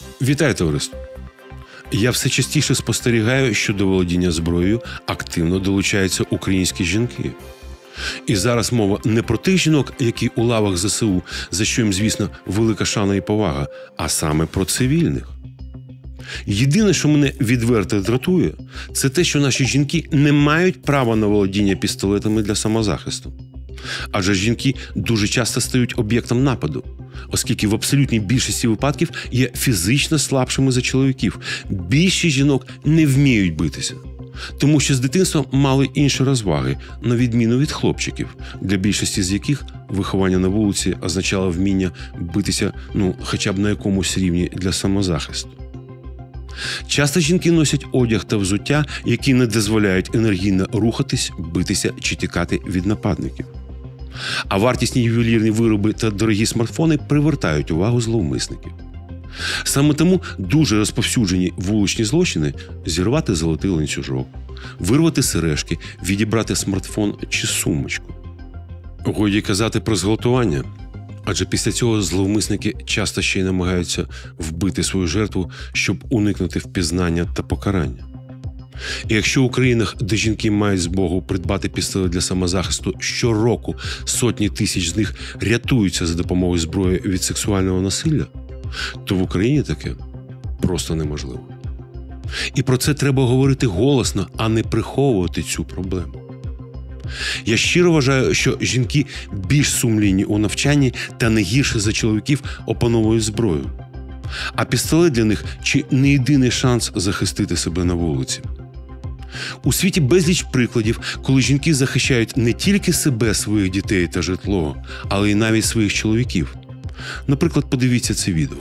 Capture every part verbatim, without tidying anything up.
Вітаю, товариство! Я все частіше спостерігаю, що до володіння зброєю активно долучаються українські жінки. І зараз мова не про тих жінок, які у лавах зе се у, за що їм, звісно, велика шана і повага, а саме про цивільних. Єдине, що мене відверто дратує, це те, що наші жінки не мають права на володіння пістолетами для самозахисту. Адже жінки дуже часто стають об'єктом нападу, оскільки в абсолютній більшості випадків є фізично слабшими за чоловіків. Більшість жінок не вміють битися, тому що з дитинства мали інші розваги, на відміну від хлопчиків, для більшості з яких виховання на вулиці означало вміння битися, ну, хоча б на якомусь рівні для самозахисту. Часто жінки носять одяг та взуття, які не дозволяють енергійно рухатись, битися чи тікати від нападників. А вартісні ювелірні вироби та дорогі смартфони привертають увагу зловмисників. Саме тому дуже розповсюджені вуличні злочини – зірвати золотий ланцюжок, вирвати сережки, відібрати смартфон чи сумочку. Годі казати про зґвалтування, адже після цього зловмисники часто ще й намагаються вбити свою жертву, щоб уникнути впізнання та покарання. І якщо у країнах, де жінки мають змогу придбати пістолет для самозахисту, щороку сотні тисяч з них рятуються за допомогою зброї від сексуального насилля, то в Україні таке просто неможливо. І про це треба говорити голосно, а не приховувати цю проблему. Я щиро вважаю, що жінки більш сумлінні у навчанні та не гірше за чоловіків опановують зброю. А пістолет для них – чи не єдиний шанс захистити себе на вулиці. У світі безліч прикладів, коли жінки захищають не тільки себе, своїх дітей та житло, але й навіть своїх чоловіків. Наприклад, подивіться це відео.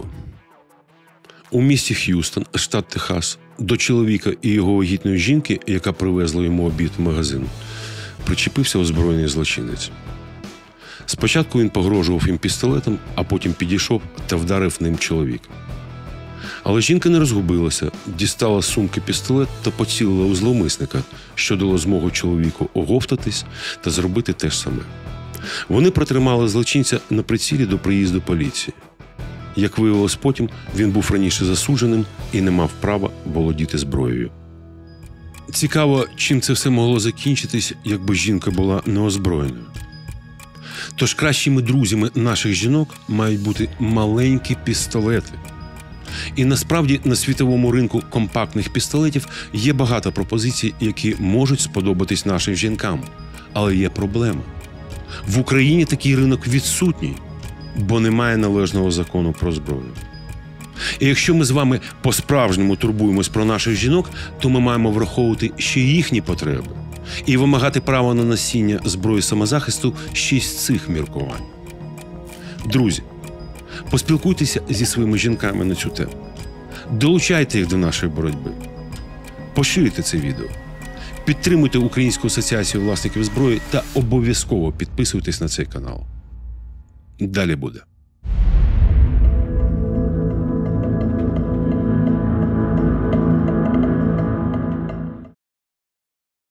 У місті Х'юстон, штат Техас, до чоловіка і його вагітної жінки, яка привезла йому обід в магазин, причепився озброєний злочинець. Спочатку він погрожував їм пістолетом, а потім підійшов та вдарив ним чоловіка. Але жінка не розгубилася, дістала з сумки пістолет та поцілила у зловмисника, що дало змогу чоловіку оговтатись та зробити те ж саме. Вони протримали злочинця на прицілі до приїзду поліції. Як виявилось потім, він був раніше засудженим і не мав права володіти зброєю. Цікаво, чим це все могло закінчитись, якби жінка була неозброєною. Тож кращими друзями наших жінок мають бути маленькі пістолети. І насправді на світовому ринку компактних пістолетів є багато пропозицій, які можуть сподобатись нашим жінкам. Але є проблема. В Україні такий ринок відсутній, бо немає належного закону про зброю. І якщо ми з вами по-справжньому турбуємось про наших жінок, то ми маємо враховувати ще їхні потреби і вимагати права на носіння зброї самозахисту ще з цих міркувань. Друзі, поспілкуйтеся зі своїми жінками на цю тему. Долучайте їх до нашої боротьби. Поширюйте це відео. Підтримуйте Українську асоціацію власників зброї та обов'язково підписуйтесь на цей канал. Далі буде.